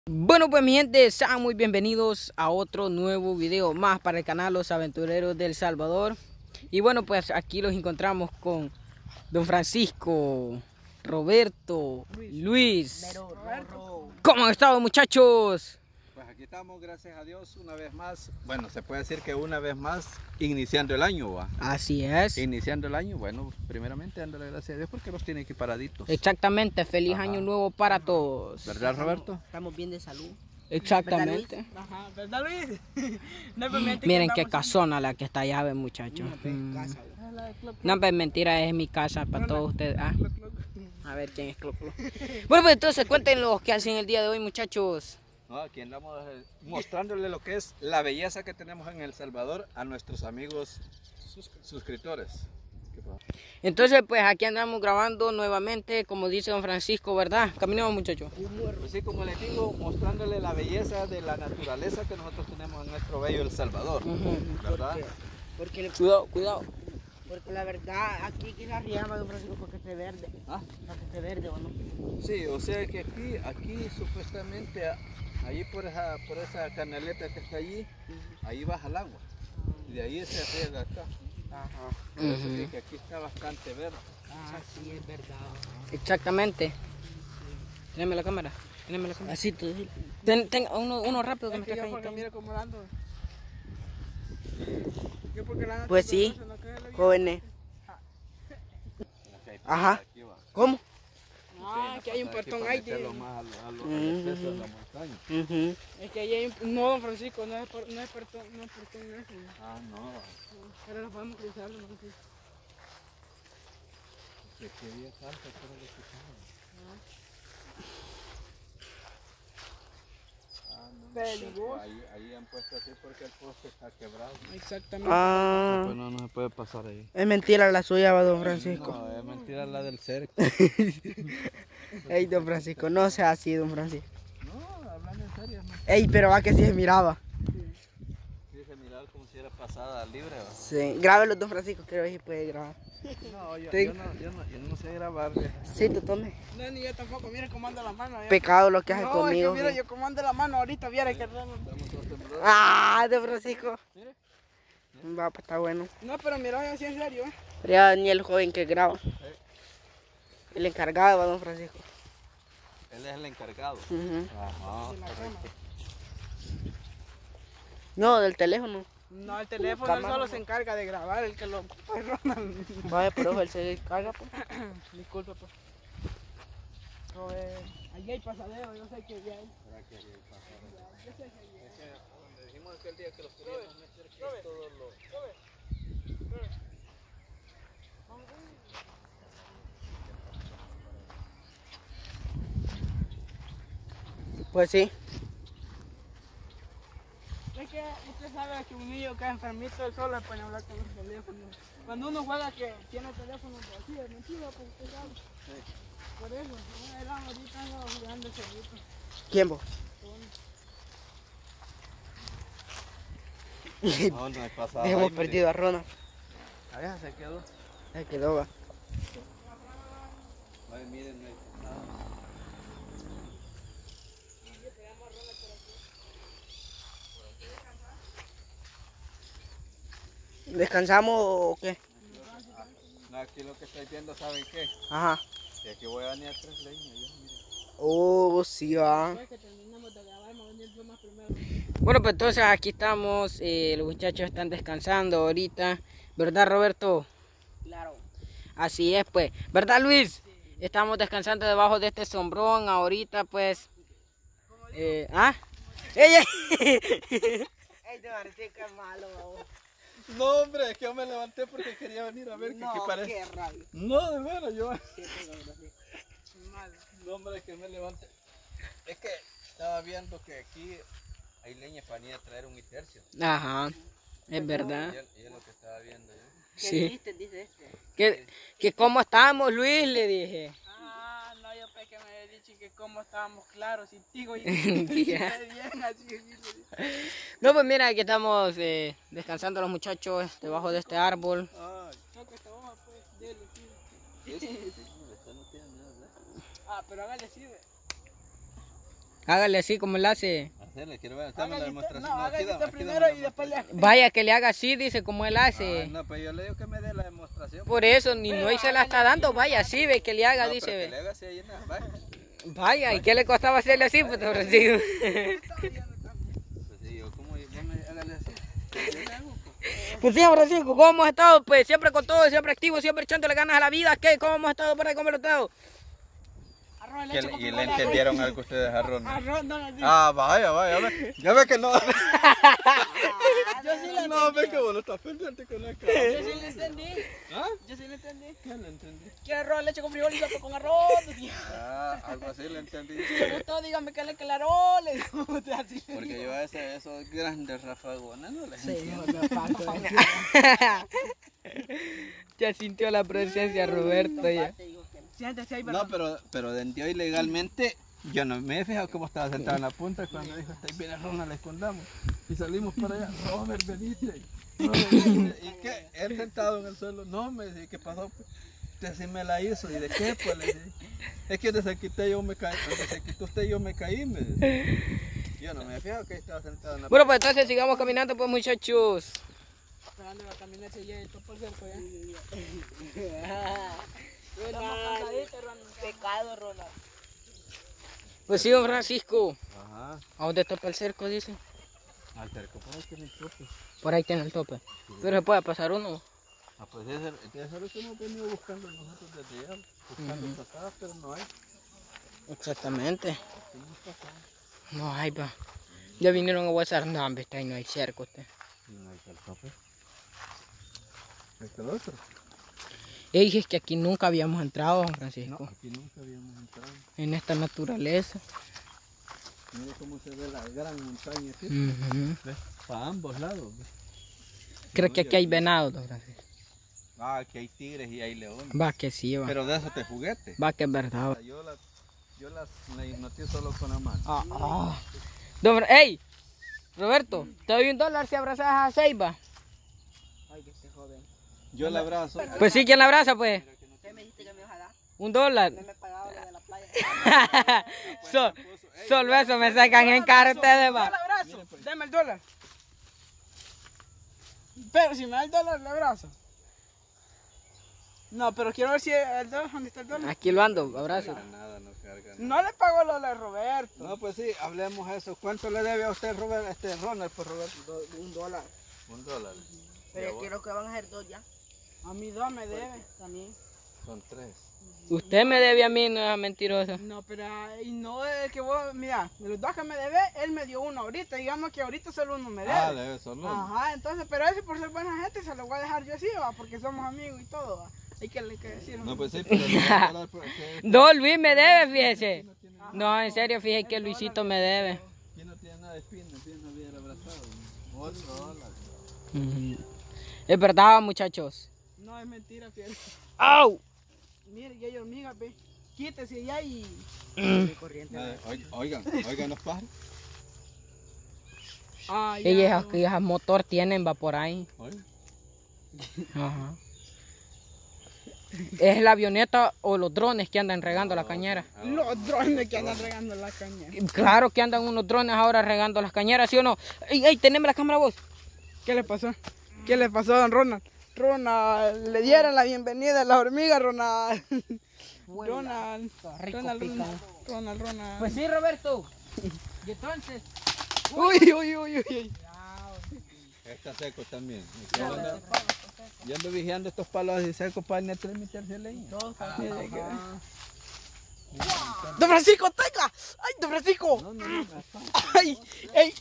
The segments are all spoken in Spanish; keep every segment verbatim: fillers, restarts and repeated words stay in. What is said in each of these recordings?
Bueno, pues mi gente, sean muy bienvenidos a otro nuevo video más para el canal Los Aventureros del Salvador. Y bueno, pues aquí los encontramos con Don Francisco, Roberto, Luis. ¿Cómo han estado, muchachos? Pues aquí estamos, gracias a Dios, una vez más. Bueno, se puede decir que una vez más iniciando el año, ¿va? Así es. Iniciando el año, bueno, primeramente dándole gracias a Dios porque los tiene aquí paraditos. Exactamente, feliz Ajá. año nuevo para todos. ¿Verdad, Roberto? Estamos bien de salud. Exactamente. Ajá, ¿verdad, Luis? No es mentira. Miren qué casona la que está allá, ven, muchachos. Mm. Casa. No, pues mentira, es mi casa para todos ustedes. Ah. A ver quién es Clo Clo. Bueno, pues entonces cuéntenos qué hacen el día de hoy, muchachos. No, aquí andamos eh, mostrándole lo que es la belleza que tenemos en El Salvador a nuestros amigos sus- suscriptores. ¿Qué pasa? Entonces, pues aquí andamos grabando nuevamente, como dice don Francisco, ¿verdad? Caminemos, muchachos. Pues sí, como les digo, mostrándole la belleza de la naturaleza que nosotros tenemos en nuestro bello El Salvador, Ujú. ¿verdad? Porque, Cuidado, cuidado. porque la verdad, aquí quizás se llama, don Francisco, porque esté verde. ¿Ah? Para que esté verde, ¿o no? Sí, o sea que aquí, aquí supuestamente, a- ahí por esa, por esa canaleta que está allí, ahí baja el agua. Y de ahí se riega acá. Ajá. Por eso Ujú. que, que aquí está bastante verde. Ah, sí, es verdad. Exactamente. Teneme la cámara. Teneme la cámara. Así tú. Ten, ten- uno, uno rápido que me Es que está yo porque cayendo. mire cómo la ando. Yo porque la ando Pues tan sí, celoso, no que le- jóvenes. Ajá. Aquí va. ¿Cómo? Ah, que hay un Aquí puertón para ahí, meterlo tío. más al, a lo- al Ujú. exceso de la montaña. Ujú. Es que ahí hay un... No, don Francisco, no es, por, no es puertón, no es puertón ese. Ah, no. Pero nos podemos cruzar, no sé. Que quería tanto, pero le quitaron. Ah, no. Peligroso. Ahí, ahí han puesto así porque el poste está quebrado. Exactamente. Ah, Pues no, no se puede pasar ahí. es mentira la suya, va, don Francisco. No, es mentira la del cerco. Ey, don Francisco, no sea así, don Francisco. No, hablando en serio, no. Ey, pero va que sí se miraba. Dice mirar como si era pasada libre. ¿va? Sí, grábelo, don Francisco, quiero ver si puede grabar. No, yo, Sí. yo no, yo, no, yo no sé grabar. viejo. Sí, tú tome. No, ni yo tampoco, mire cómo anda la mano. ya. Pecado lo que hace No, conmigo. es que mira, güey. yo cómo anda la mano ahorita, viera que raro. Estamos todos temblorosos. Ah, don Francisco. Mire. Va, pues está bueno. No, pero mira, así en serio, ¿eh? Pero ya ni el joven que graba. El encargado, va, don Francisco. Él es el encargado. Ujú. Ajá, De la correcto. cámara. No, del teléfono. No, el teléfono él Cámara, solo no. se encarga de grabar, el que lo ocupa es Ronald. Vaya, pero él se carga, pues. Disculpe, pues. No, eh, allí hay pasadero, yo sé que allí hay. ¿Será que ahí pasaron? Es que donde dijimos aquel día que los queríamos meter, que es todo lo... Pues sí. Es que usted sabe que un niño que es enfermito, él solo le puede hablar con el teléfono. Cuando uno juega que tiene teléfono así, es mentira, pues usted sabe. Por eso, ¿no? Él ahorita anda jugando solito. ¿Quién vos? No, no es pasada. Hemos perdido a Ronald. Ahí se quedó. Se quedó, va. Ay, miren, no hay pasada. ¿Descansamos o qué? No, aquí lo que estáis viendo, ¿saben qué? Ajá. Que aquí voy a bañar tres leñas, yo, miren. Oh, sí, va. Después que terminemos de grabar, vamos a venir yo más primero. Bueno, pues entonces aquí estamos. eh, los muchachos están descansando ahorita. ¿Verdad, Roberto? Claro. Así es, pues. ¿Verdad, Luis? Estamos descansando debajo de este sombrón ahorita, pues. Eh, ¿Ah? ¡Ey, ey! Ey, te parece que es malo, vos. No, hombre, es que yo me levanté porque quería venir a ver que No, aquí parece. qué rabia. No, de veras, yo. Sí, pero, pero, sí. Malo. No, hombre, es que me levanté. Es que estaba viendo que aquí hay leña para ir a traer un tercio. Ajá, es verdad. Y es, y es lo que estaba viendo yo. ¿Qué Sí. dijiste? Dice este. ¿Qué, que cómo estamos, Luis? Le dije. Ah, no, yo pensé que me había dicho que cómo estábamos claros, y digo, y Ya. bien, así que sí, sí. No, pues mira, aquí estamos eh, descansando los muchachos debajo de este árbol. Ay, No, que esta hoja, pues, dele, sí. ¿sí? No, esta no tiene nada, ¿verdad? Ah, pero hágale, sí, ve. Hágale así como él hace. Hacerle, quiero ver, dame la Hágale usted, demostración. no, hágale aquí dame- usted aquí dame primero la y después le... demostración. Vaya, que le haga así, dice, como él hace. Ah, no, pues yo le digo que me dé la demostración. Por eso, ni no se la está dando, vaya, así ve, que le haga, No, dice, pero que ve. le haga así ahí, nada, vaya. Vaya, ¿y qué le costaba hacerle así, pues, don Francisco? Pues sí, yo, ¿cómo? Vos me hágale así. Yo le hago, pues. Pues sí, Francisco, ¿cómo hemos estado? Pues siempre con todo, siempre activo, siempre echándole ganas a la vida. ¿Qué? ¿Cómo hemos estado por ahí? ¿Cómo hemos estado? Arroz de Que leche le- con y le frijoles, entendieron algo ustedes a Ron. Arroz, no, no, sí. Ah, vaya, vaya, ya ve, ya ve que no. Yo sí le No, ve entendí. que vos no estás pendiente con la Yo cara. sí le entendí. ¿Ah? Yo sí le entendí. ¿Qué le entendí? Quiero arroz de leche con frijoles y sopa con arroz. Tío. Ah, algo así le entendí. Usted dígame que le que el arroz. Le digo usted así. le Porque digo. yo a ese, esos grandes rafagones no les Sí, entiendo. no, no, paso. Ya sintió la presencia, Roberto, ya. Siéntese ahí, No, perdón. pero, pero dentro ilegalmente, yo no me he fijado cómo estaba sentado en la punta cuando dijo, está bien, Ronald, le escondamos. Y salimos para allá, Robert, veniste. Robert, veniste. ¿Y qué? Él sentado en el suelo, no, me dice, ¿qué pasó? Pues, usted sí me la hizo, ¿y de qué? Pues le dije, es que donde se quité yo me caí, donde se quitó usted yo me caí, me dice. Yo no me he fijado que estaba sentado en la Bueno, pues entonces sigamos caminando, pues, muchachos. Esperando la camioneta y ya todo por cerco ya. Estamos cansaditos, Ronald. Pecado, Ronald. Pues sí, don Francisco. Ajá, ¿A dónde topa el cerco, dice? al cerco, por ahí tiene el tope. Por ahí tiene el tope. Pero se puede pasar uno. Ah, pues eso es lo que hemos venido buscando nosotros desde allá, buscando Ujú. pasadas, pero no hay. Exactamente. Tenemos pasadas. No hay, pa. Ya vinieron a WhatsApp. No, hombre, está ahí, no hay cerco, usted. No hay el tope. ¿Este es el otro? Ey, dije que aquí nunca habíamos entrado, don No, Francisco. aquí nunca habíamos entrado. En esta naturaleza. Mira cómo se ve la gran montaña aquí. Ujú. ¿Ves? Para ambos lados. ¿ves? Creo que aquí hay venado, don Francisco. Ah, aquí hay tigres y hay leones. Va que sí, va. Pero de esos te juguete. Va que es verdad. va. Yo las, yo las me hipnotizo solo con la mano. Ah, ah. Don Fra- ¡Ey! Roberto, te doy un dólar si abrazas a Seiba. Ay, que este joven. Yo la abrazo. Pues sí, ¿quién la abraza, pues? ¿Qué me dijiste que me ibas a dar? Un dólar. No me pagaba lo de la playa. So- solo eso me sacan en cara ustedes, Yo va. le abrazo. Dame el dólar. Pero si me da el dólar, le abrazo. No, pero quiero ver si el dólar, ¿dónde está el dólar? Aquí lo ando, abrazo. Nada, no carga. No le pagó lo de Roberto. No, pues sí, hablemos eso. ¿Cuánto le debe a usted, Robert, este Ronald, por Roberto? Un dólar. Un dólar. Pero quiero que van a ser dos ya. A mí dos me debe también. Son tres. Usted me debe a mí, no es mentiroso. No, pero ah, y no es que vos, mira, de los dos que me debe, él me dio uno ahorita. Digamos que ahorita solo uno me debe. Ah, debe solo. Ajá, entonces, pero ese por ser buena gente se lo voy a dejar yo así, va, porque somos amigos y todo, va. Hay que, hay que decirlo. No, pues sí, pero le voy a hablar porque Don Luis me debe, fíjese. No, en serio, fíjese que Luisito me debe. aquí no tiene nada de espina, si no hubiera abrazado. Otro dólar. Ujú. Es verdad, muchachos. No, es mentira, fiel. ¡Au! Mire, ya hay hormigas, ve. Quítese ya y... Nada, oigan, oigan, oigan los pájaros. Ah, Y esas, y esas motor tienen, va por ahí. Oigan. Ajá. Es la avioneta o los drones que andan regando la cañera. Los drones que andan regando la caña. Claro que andan unos drones ahora regando las cañeras, ¿sí o no? ¡Ey, ey, teneme la cámara vos! ¿Qué le pasó? ¿Qué le pasó a don Ronald? Ronald, le dieron la bienvenida a las hormigas, Ronald. Ronald, rico Ronald, picado. Ronald, Ronald, Ronald. Pues sí, Roberto. Y entonces... Uy, uy, uy, uy, uy. Está seco también. Yo ando, yo ando vigiando estos palos así secos para no meterse leña. Don Francisco, tenga. Ay, don Francisco. No, no, no. Ay, ey.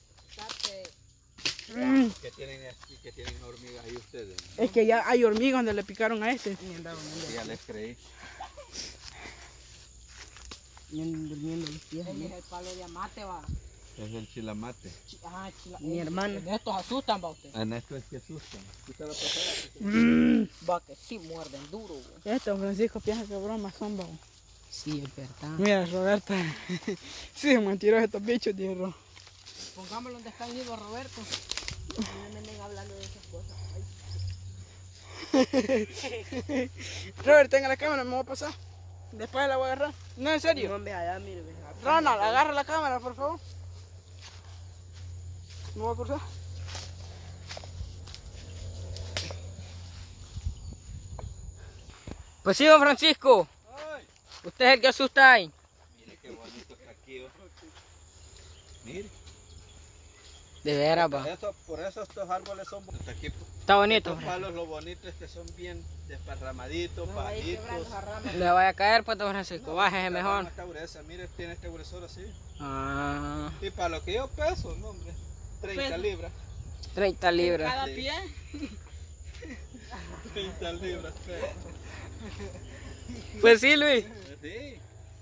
Que tienen, que tienen hormigas ahí ustedes. Es que ya hay hormigas donde le picaron a este. Ya les creí. Durmiendo los pies. Es el palo de amate, va. Es el chilamate. Ah, chila. Mi hermano. Estos asustan, va usted. En esto es que asustan. ¿Escucha la pasada? Va que sí muerden duro, güey. Este don Francisco piensa que bromas son, babo. Sí, es verdad. Mira, Roberto. Sí, es mentiroso estos bichos, dijo. Pongámoslo donde está unido a Roberto. No me anden hablando de esas cosas. Ay, Robert, tenga la cámara, me voy a pasar. Después la voy a agarrar. No, en serio. no, hombre, allá, mire, ve, Ronald, agarra la cámara, por favor. ¿Me voy a cruzar? Pues sí, don Francisco. Ay, Usted es el que asusta ahí. mire qué bonito está aquí. Oh. Mire. De veras, va. Eso, por eso estos árboles son bonitos. Aquí, Está bonito. estos palos, lo bonito es que son bien desparramaditos, bajitos. Le vaya a caer, pues, don Francisco. Bájese La mejor. rama está gruesa, mire, tiene este gruesor así. Ah, Y para lo que yo peso, no, hombre, treinta Peso. libras. treinta libras. Cada Sí. pie. treinta libras. Pues sí, Luis. Sí.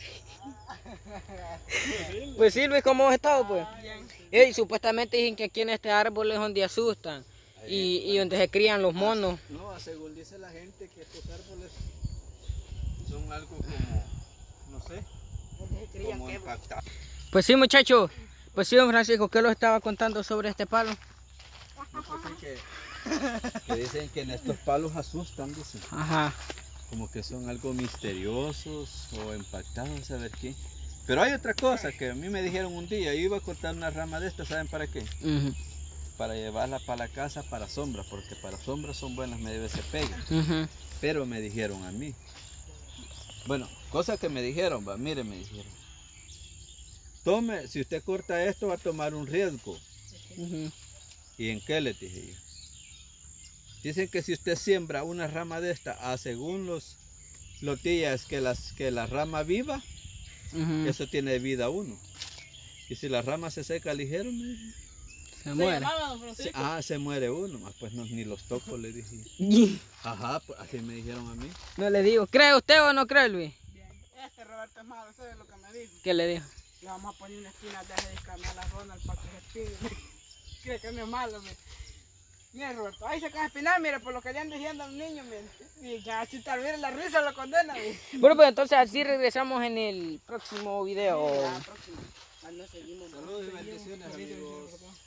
Pues sí, Luis, ¿cómo has estado, pues? Bien. Ey, supuestamente dicen que aquí en este árbol es donde asustan y, y donde se crían los monos. No, según dice la gente que estos árboles son algo como, no sé, como impactados. Pues sí, muchachos. Pues sí, don Francisco, ¿qué lo estaba contando sobre este palo? No, pues sí que, que dicen que en estos palos asustan, dicen. Ajá. Como que son algo misteriosos o impactados, a ver qué. Pero hay otra cosa que a mí me dijeron un día, yo iba a cortar una rama de estas, ¿saben para qué? Ujú, Para llevarla para la casa para sombra, porque para sombra son buenas, me debe se pega. ujú. Pero me dijeron a mí. Bueno, cosas que me dijeron, va, mire, me dijeron. Tome, si usted corta esto va a tomar un riesgo. Ujú. ¿Y en qué les dije yo? Dicen que si usted siembra una rama de esta, a según los, los días que, las, que la rama viva, Ujú. eso tiene vida uno. Y si la rama se seca ligero, me dijo, Se Se muere. llamaba don se- Francisco. ah, se muere uno. Ah, pues no, ni los toco, le dije. Ajá, pues así me dijeron a mí. No le digo, ¿cree usted o no cree, Luis? Bien. Este Roberto es malo, ¿sabes lo que me dijo? ¿Qué le dijo? Le vamos a poner una esquina de ese canal a Ronald para que se espine. Cree que no es malo, mire. Mire, Roberto, ahí se cae a espinar, mire, por lo que le han diciendo a un niño, mire. Y ya, si tal vez la risa lo condena, mire. Bueno, pues entonces así regresamos en el próximo video. La próxima. Ah, no seguimos. Saludos y bendiciones, amigos.